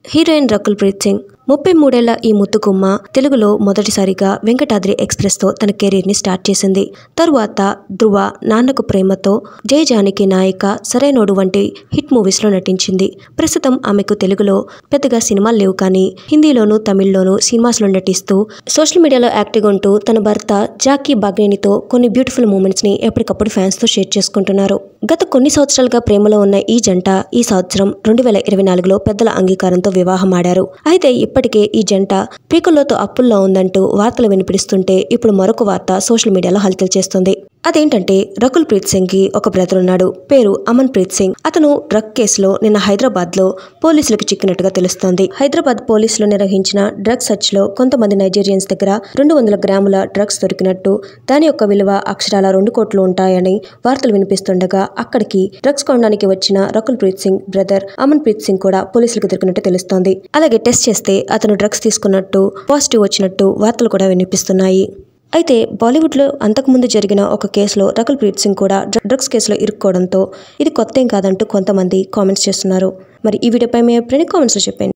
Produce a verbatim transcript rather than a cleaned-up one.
Heroine Rakul Preet Singh ముప్పై మూడేళ్ల ఈ ముత్తుకుమ్మ తెలుగులో మొదటిసారిగా వెంకటాద్రి ఎక్స్ప్రెస్తో తన కెరీర్ని స్టార్ట్ చేసింది. తరువాత ధృవ, నాన్నకు ప్రేమతో, జయ జానకి నాయిక, సరైనోడు వంటి హిట్ మూవీస్లో నటించింది. ప్రస్తుతం ఆమెకు తెలుగులో పెద్దగా సినిమాలు లేవు, కానీ హిందీలోనూ తమిళ్లోనూ సినిమాస్లో నటిస్తూ సోషల్ మీడియాలో యాక్టివ్గా ఉంటూ తన భర్త జాకీ బాగ్నేనితో కొన్ని బ్యూటిఫుల్ మూమెంట్స్ని ఎప్పటికప్పుడు ఫ్యాన్స్తో షేర్ చేసుకుంటున్నారు. గత కొన్ని సంవత్సరాలుగా ప్రేమలో ఉన్న ఈ జంట ఈ సంవత్సరం రెండు వేల ఇరవై నాలుగులో పెద్దల అంగీకారంతో వివాహమాడారు. అయితే ఇప్పటికే ఈ జంట పీకుల్లోతో అప్పుల్లో ఉందంటూ వార్తలు వినిపిస్తుంటే ఇప్పుడు మరొక వార్త సోషల్ మీడియాలో హల్చల్ చేస్తుంది. అదేంటంటే రకుల్ ప్రీత్ సింగ్ కి ఒక బ్రదర్ ఉన్నాడు. పేరు అమన్ ప్రీత్ సింగ్. అతను డ్రగ్ కేసులో నిన్న హైదరాబాద్ లో పోలీసులకు చిక్కినట్టుగా తెలుస్తోంది. హైదరాబాద్ పోలీసులు నిర్వహించిన డ్రగ్ సర్చ్ లో కొంతమంది నైజీరియన్స్ దగ్గర రెండు వందల గ్రాముల డ్రగ్స్ దొరికినట్టు, దాని యొక్క విలువ అక్షరాల రెండు కోట్లు ఉంటాయని వార్తలు వినిపిస్తుండగా అక్కడికి డ్రగ్స్ కొనడానికి వచ్చిన రకుల్ ప్రీత్ సింగ్ బ్రదర్ అమన్ ప్రీత్ సింగ్ కూడా పోలీసులకు దొరికినట్టు తెలుస్తోంది. అలాగే టెస్ట్ చేస్తే అతను డ్రగ్స్ తీసుకున్నట్టు పాజిటివ్ వచ్చినట్టు వార్తలు కూడా వినిపిస్తున్నాయి. అయితే బాలీవుడ్లో అంతకుముందు జరిగిన ఒక కేసులో రకుల్ ప్రీత్ సింగ్ కూడా డ్రగ్స్ కేసులో ఇరుక్కోవడంతో ఇది కొత్త ఏం కాదంటూ కొంతమంది కామెంట్స్ చేస్తున్నారు. మరి ఈ వీడియోపై మీ అభిప్రాయాన్ని కామెంట్స్లో చెప్పండి.